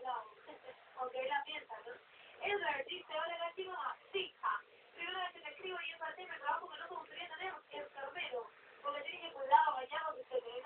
lado. Aunque él la piensa, ¿no? Edward dice, hola la chica, sí, primera vez que te escribo y es parte de mi trabajo que no te gustaría tener, enfermero, porque tienes que cuidar, bañar, que se te